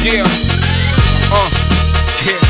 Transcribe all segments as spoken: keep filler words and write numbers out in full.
Yeah, uh, yeah.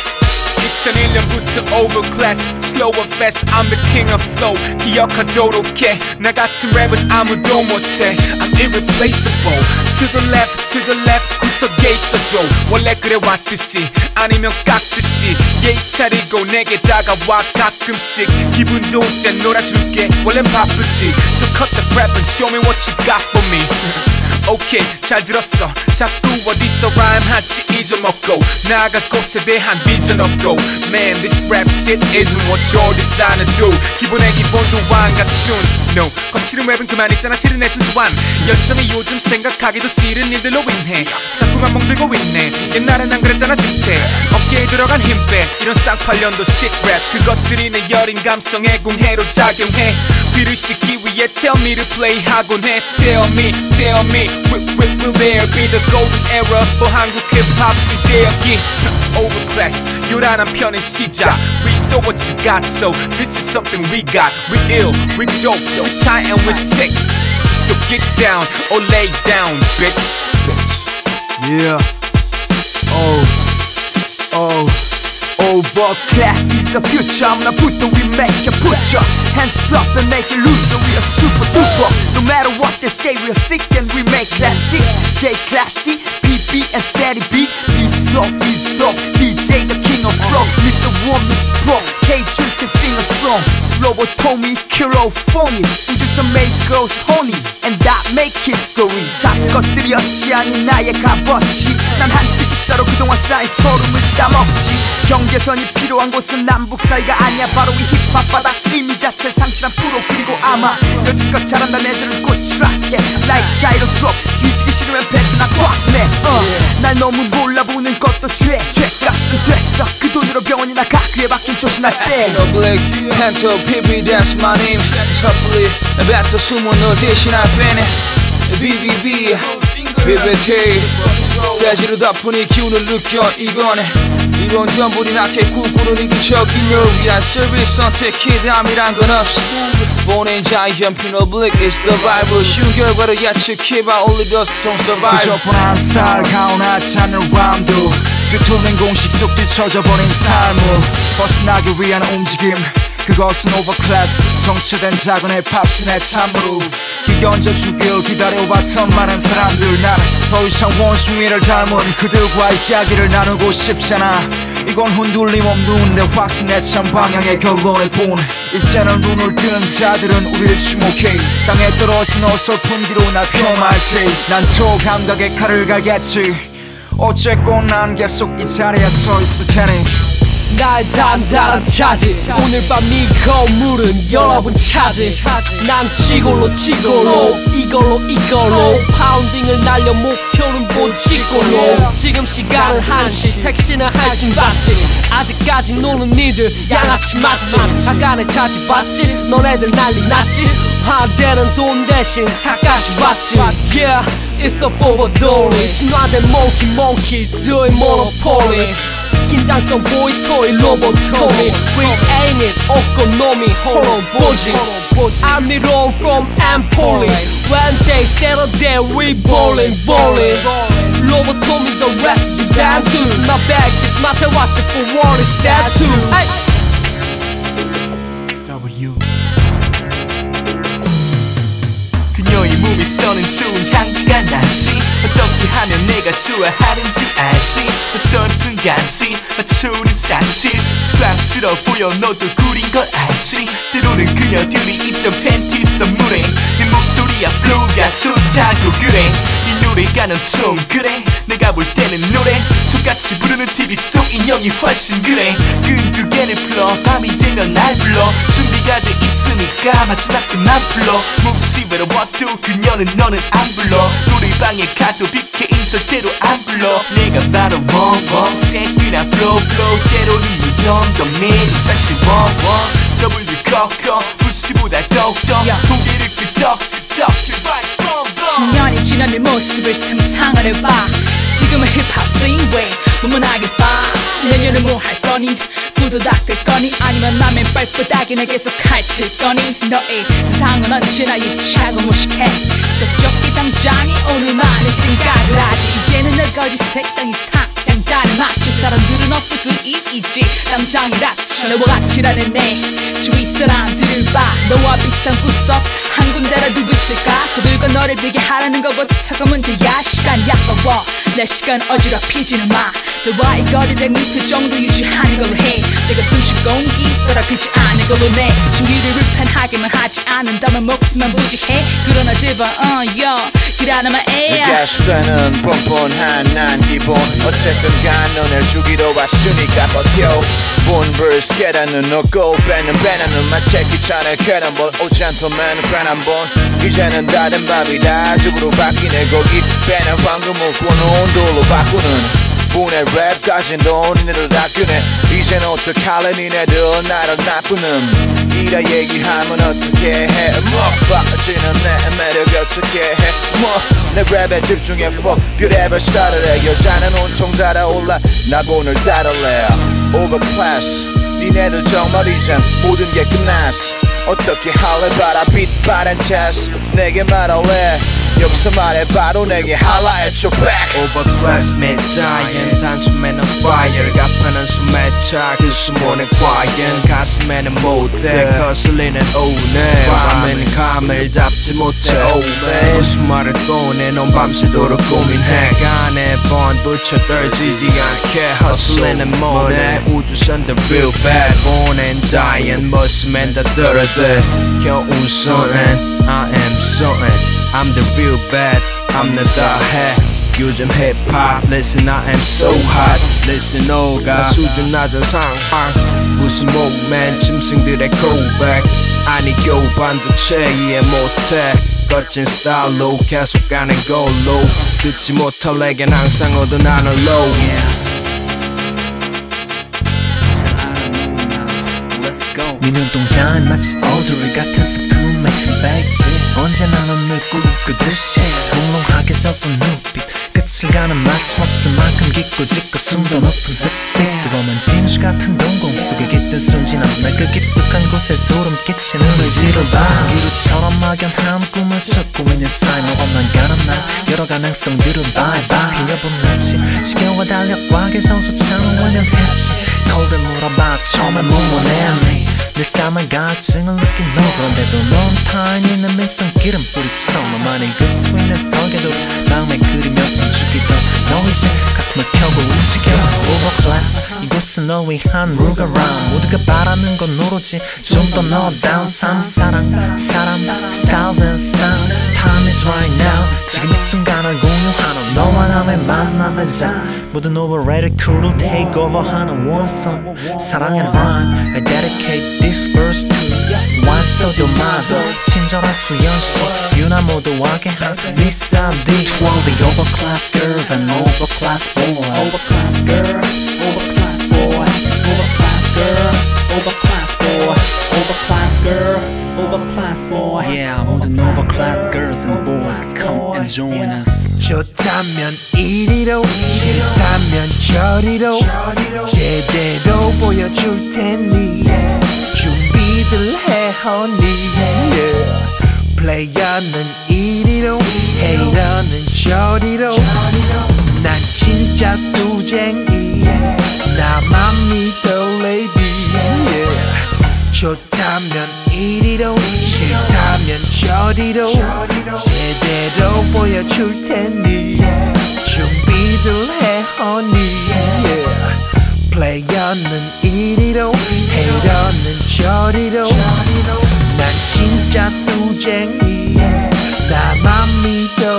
이천일 년부터 Overclass, slow or fast, I'm the king of flow. 기억하도록 해, 나 같은 랩은 아무도 못해. I'm irreplaceable. To the left, to the left, 구석에 있어줘. 원래 그래 왔듯이, 아니면 깎듯이. 예의 차리고 내게 다가와 가끔씩. 기분 좋을 땐 놀아줄게, 원래 바쁘지. So cut the crap and show me what you got for me. 오케이, okay, 잘 들었어. 자꾸 어디서 라임할지 잊어먹고 나아갈 곳에 대한 비전 없고. Man, this rap shit isn't what you're designed to do. 기본의 기본도 안 갖춘 No, 거칠은 랩은 그만 있잖아. 실은 내 순수한 열정이 요즘 생각하기도 싫은 일들로 인해 자꾸만 멍들고 있네. 옛날엔 안 그랬잖아. 주택 어깨에 들어간 힘 빼 이런 쌍팔년도 shit rap. 그것들이 내 여린 감성에 공해로 작용해. 귀를 씻기 위해 tell me to play 하곤 해. Tell me, tell me Will, will, will there be the golden era for 한국 힙합 이제 여기 Overclass 요란한 편의 시작. We saw what you got, so this is something we got. We ill, we dope, we tight and we sick. So get down or lay down, bitch. Bitch. Yeah. Oh. Oh. Overclass is the future. I'm gonna put the we make you put your hands up and make it loose. We are super duper. No matter what they say, we are sick and we make classics. J Classy, B B and Steady B. Peace up, peace up. D J the king of flow. Mister One, Mister Pro. Kjun can sing a song. Robot Tommy, Kiro phony. We just make girls horny and that make history. 잡것들이었지 아닌 나의 값어치. 난 한 끼 식사로 그동안 쌓인 소름을 따먹지. 경계선이 필요한 곳은 남북 사이가 아니야. 바로 이 힙합 바닥 의미 자체를 상실한 프로. 그리고 아마 여지껏 잘한다는 애들은 곧 추락해. Like gyro drop. 뒤지기 싫으면 뱉으나 꽉내. uh, 날 너무 몰라보는 것도 죄. 죄값은 됐어. 그 돈으로 병원이나 가. 그에 박힌 조신할 때 펜토 피비 that's my name. 섣불리 뱉어 숨은 너 대신할 빼네. 비비비 비비티 대지로 덮으니 기운을 느껴. 이거네 이건 전부 네 낙해 꿈꾸는 이기적인 널 위한 서비스 선택이 담이란 건 없어. 보낸 JNPB is the Bible. 쉬운 결과를 예측해봐. Only those don't survive. 부족분한 스타일 가온하지 않는 라운드. 그 틀린 공식 속 뒤쳐져버린 삶을 벗어나기 위한 움직임. 그것은 Overclass. 정체된 작은 힙합씬의 참으로 기견져주길 기다려왔던 많은 사람들. 나는 더 이상 원숭이를 닮은 그들과 이야기를 나누고 싶잖아. 이건 흔들림 없는데 확신에 찬 방향의 결론을 본. 이제는 눈을 뜬 자들은 우리를 주목해. 땅에 떨어진 어설픈 뒤로 날 폄하할지. 난 또 감각의 칼을 갈겠지. 어쨌건 난 계속 이 자리에 서 있을 테니. 나의 단단한 차지. 오늘 밤 이 건물은 여러분 차지. 난 지골로 지골로 이걸로 이걸로 파운딩을 날려 목표는 보지골로. 지금 시간은 한 시 택시는 할증 받지. 아직까지 노는 니들 양아치 맞지. 아까는 차지 받지. 너네들 난리 났지. 화되는 돈 대신 다까지 받지. Yeah, it's a 포버돌이. 진화된 몽키 몽키들의 모노폴리. 긴장성 보이 토이 로봇 토미. We ain't it 오코노미 홀로 보지. I'm the wrong from Empoli. When they settle there we bowling bowling. 로봇 토미 the rap you band to. My bag is my pay watch it for what is that too. W 그녀의 몸에 서는 좋은 향기가 나지. 어떻게 하면 내가 좋아하는지 알지. 어설픈 간지 맞추는 사실. 습관스러워 보여 너도 구린 걸 알지. 때로는 그녀들이 입던 팬티 선물에 내 목소리야 플로우가 좋다고 그래. 이 노래가 넌 좀 그래. 내가 볼 때는 노래 족같이 부르는 티비 속 인형이 훨씬 그래. 끈 두 개를 풀어 밤이 되면 날 불러. 준비가 돼 있으니까 마지막 그만 불러. 몹시 외로워도 그녀는 너는 안 불러. 노래방에 가도 빅케인 절대로 안 불러. 내가 바로 원원 새끼나 flow flow. 때로는 무덤 덤밀이 사실 원원. 더블 꺾어 무시보다 더욱더 고개를 끄덕끄덕. 십 년이 지난 내 모습을 상상을 해봐. 지금은 힙합 스윙웨이 무문하게 봐. 내년은 뭐 할 거니? 구두 닦을 거니? 아니면 남의 발바닥에 내 계속 칼칠 거니? 너의 세상은 언제나 유치하고 무식해. 약속적이 당장이 오늘만을 생각을 하지. 이제는 내 거짓 색깔이 상장단에 맞출 사람들은 없어. 그 일이지 당장이 닥쳐. 너와 같이라는 내 주위 사람들을 봐. 너와 비슷한 구석 한 군데라 누구 있을까. 그들과 너를 비게 하라는 것부터가 문제야. 시간이 아까워 내 시간 어지럽히지는 마. 너와의 거리 백 미터 정도 유지하는 걸로 해. 내가 숨쉴 공기 더럽히지 않은 걸로 내 심기를 불편하게만 하지 않는다면 목숨만 부지해. 그러나 제발 uh, yo, 길 하나만 해. 계속되는 뻔뻔한 난 기본. 어쨌든 간 너를 죽이러 왔으니까 버텨. 본 verse 계단은 넣고 빼는 빼는 마치 귀찮을 캐런볼. 오 젠틀맨 편한번 이제는 다른 밥이다. 죽으로 바뀌네. 거기 빼는 방금 먹고 온도로 바꾸는 분의 랩까진 돈이네로 닦으네. 이젠 어떡할래 니네들 나를 나쁘는 이라 얘기하면 어떻게 해. 뭐 빠지는 내 매력 어떻게 해. 뭐 내 랩에 집중해. fuck 그 랩을 started 해. 여자는 온통 달아올라 나곤을 따를래. Overclass 니네들 정말 이젠 모든 게 끝났어. 어떻게 할래 봐라 빛 바란 chest. 내게 말할래 여기서 말해 바로 내게 할라해줘 back. Overclass made giant 단숨에는 fire 가파는 숨에 차 그 수모는 과연 가슴에는 못해 거슬리는 오네. 밤엔 감을 잡지 못해 오네. 무슨 말을 꺼내 넌 밤새도록 고민해. 간에 번 붙여 떨지지 않게 hustle는 뭐네. 우주선들 real bad born and dying 머스맨 다 떨어대 겨우선엔 I am something. I'm the real bad, I'm the 다해. 요즘 힙합 listen I am so hot. listen 오가 수준 낮은 상황. 무슨 목맨 짐승들의 고백. 아니 교반도 체이해 못해. 거친 스타일로 계속 가는 걸로 듣지 못할 내겐 항상 얻은 하늘 low. 네 눈동자는 마치 오두리 같은 스푼에 백지. 언제나 넌 꾸꾸듯이 몽롱하게 져서 눈빛 끝을 가는 말씀 없을 만큼 깊고 짙고 숨도 높은 흙빛. 그거만 진주 같은 동공 속에 깃든 순진함. 날 그 깊숙한 곳에 소름 끼치는 의지를 봐. 신기루처럼 막연한 꿈을 쫓고 있는 삶을 없는 가는 날 여러 가능성들은 bye bye. 그녀분 마치 지겨워 달려 과게 성소창을 완연했지. 거울을 물어봐 처음에 무모했니. 내 삶의 갈증을 느낀 너. 그런데도 넌 타인이 내 민성기름 뿌리쳐. 너만의 그 스윙의 설계도 마음에 그리며 숨죽이던 너 이제 가슴을 펴고 움직여. Overclass 이곳은 너 위한 룰가람. 모두가 바라는 건 오로지 좀 더 너다운 삶. 사랑 사람 styles and sound. Time is right now. 지금 이 순간을 공유하는 너와 나의 만남의 장. 모든 overrated cool을 take over 하는 원성. 사랑의 rhyme I dedicate this verse to one 소도마도 친절한 수연씨 유나 모두하게 한 미사디. To all the overclass girls and overclass boys. Overclass girl, overclass boy. Overclass girl, overclass boy. Overclass girl, overclass boy. Yeah, 모든 overclass girls and boys come and join us. 좋다면 이리로 싫다면 저리로 제대로 보여줄 테니 준비들 해 honey. 플레이어는 이리로 헤이러는 저리로. 난 진짜 뚜쟁이 나만 믿어 lady. 좋다면 이리로 싫다면 저리로 제대로 보여줄 테니 준비들 해 honey. 플레이어는 이리로 헤이러는 저리로. 난 진짜 뚜쟁이 나만 믿어